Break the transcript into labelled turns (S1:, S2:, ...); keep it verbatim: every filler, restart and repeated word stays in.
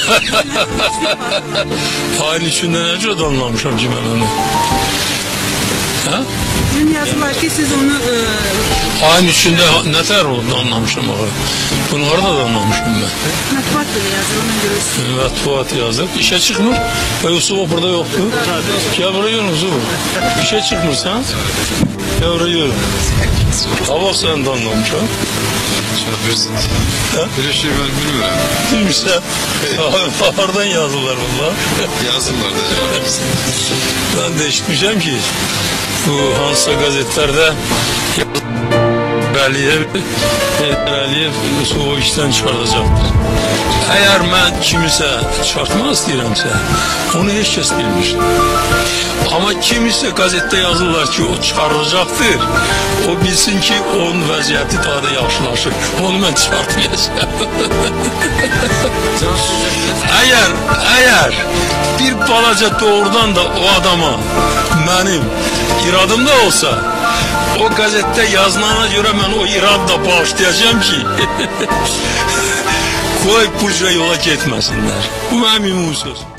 S1: Hain içinde ne cür anlamışam ki ben onu. Ha?
S2: Dün yazdılar ki siz onu... E...
S1: Hain içinde ne ter oldu anlamışım abi. Bunları da anlamışım ben.
S2: Matbuat bile yazdı, ona göre.
S1: Matbuat yazdık. İşe çıkmır. Ve Yusuf burada yoktu. Gel buraya yürü Yusuf. İşe çıkmırsan. Gel buraya yürü. Hava sen de anlamış ha.
S3: Şafirsin. Bir şey ben bilmiyorum.
S1: Bilmişler. Oradan yazdılar valla.
S3: Yazdılar da Şafirsin.
S1: Ben de işitmişim ki bu Hansa gazetelerde Aliyev Aliyev o işten çıkartacaktır. Eğer ben kimse çıkartmaz deyirəmsə, onu hiç kes bilmir. Ama kimse gazetede yazırlar ki o çıkarılacaktır. O bilsin ki onun vəziyyəti daha da yaxşılaşır. Onu ben çıkartmayacağım. eğer, eğer bir balaca doğrudan da o adama benim iradım da olsa, o gazetede yazılana göre ben o iradla bağışlayacağım ki koy burca yola gitmesinler. Bu benim ümumi söz.